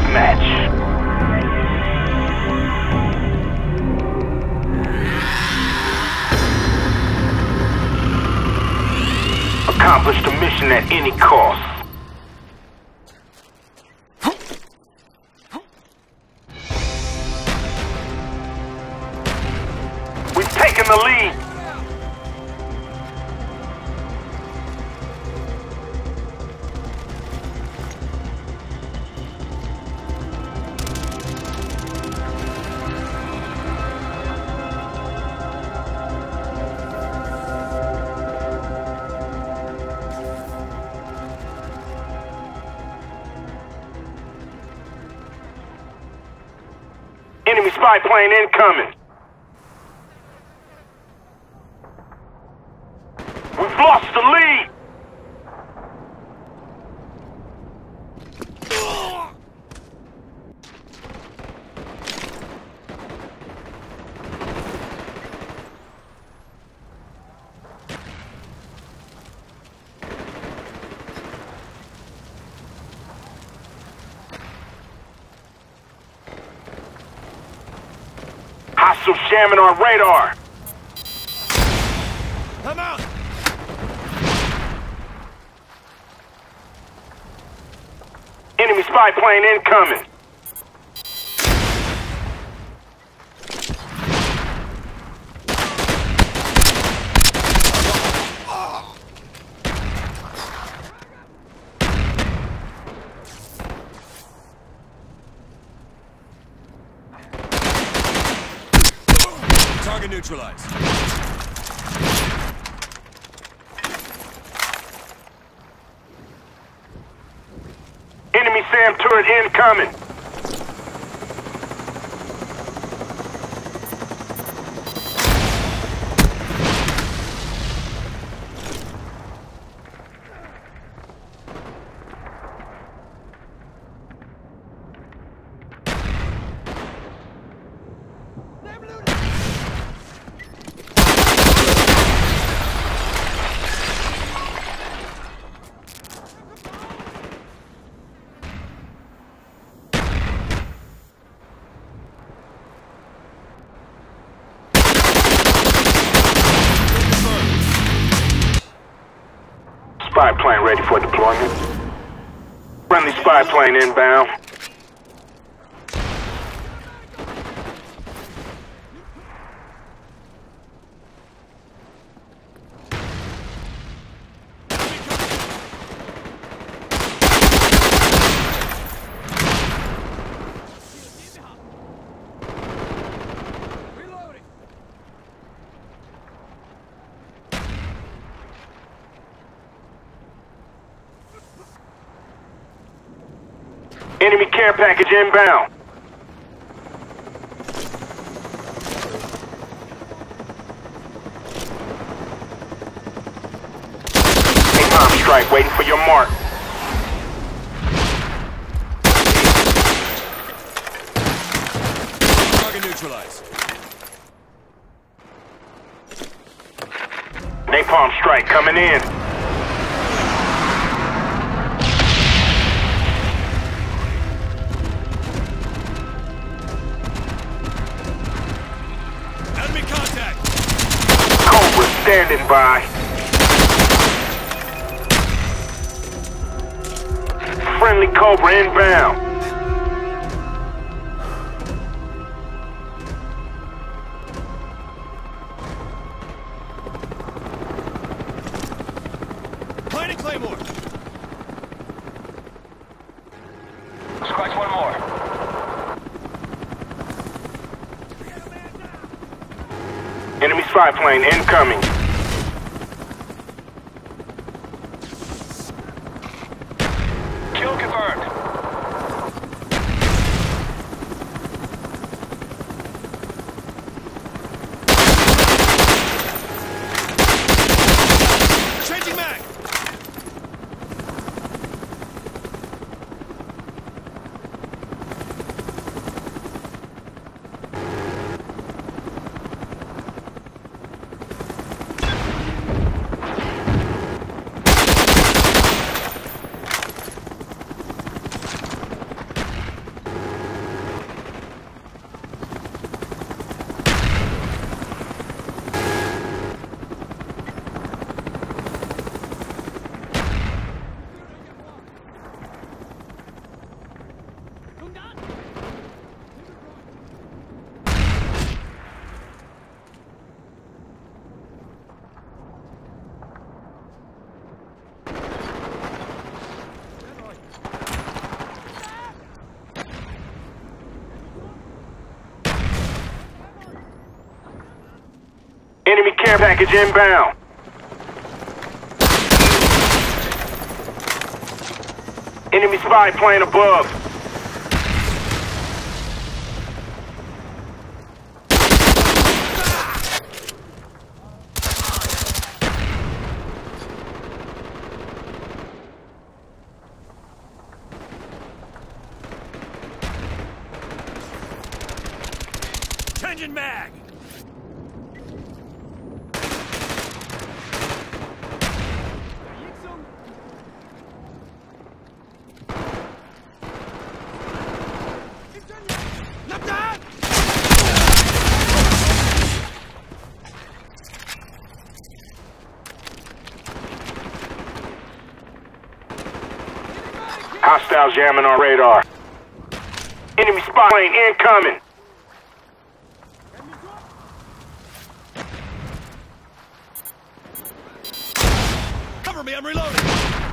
deathmatch. Accomplish the mission at any cost. We've taken the lead. Enemy spy plane incoming. We've lost the lead. Hostile jamming our radar. I'm out. Enemy spy plane incoming. Target neutralized. Enemy SAM turret incoming. Spy plane ready for deployment. Friendly spy plane inbound. Enemy care package inbound. Napalm strike waiting for your mark. Target neutralized. Napalm strike coming in. Enemy contact. Cobra standing by. Friendly Cobra inbound. Planting Claymore. Scratch one more. Enemy spy plane incoming. Kill confirmed. Changing mag. care package inbound. Enemy spy plane above. Changing mag! Not that! Hostiles jamming our radar. Enemy spy plane incoming. Cover me, I'm reloading!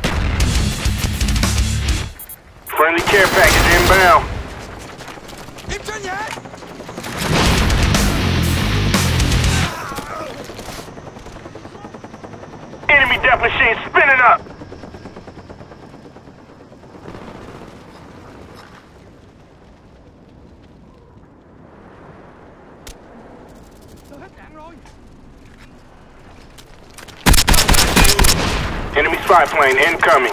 Friendly care package inbound. Enemy death machine spinning up. Enemy spy plane incoming.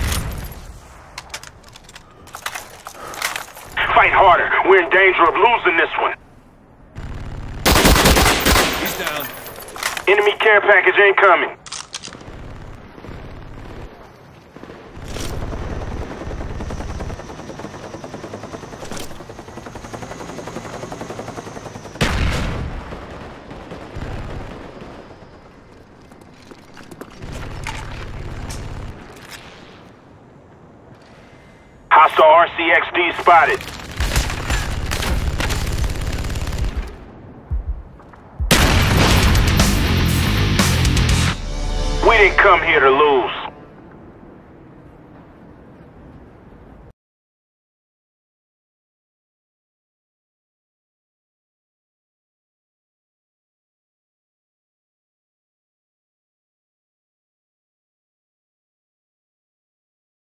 Fight harder. We're in danger of losing this one. He's down. Enemy care package incoming. Hostile RCXD spotted. We didn't come here to lose.